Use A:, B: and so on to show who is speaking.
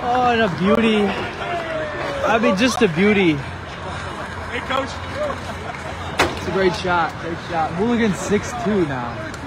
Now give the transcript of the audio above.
A: Oh, and a beauty. I mean, just a beauty.
B: Hey, coach.
A: It's a great shot. Great shot. Hooligan's 6'2" now.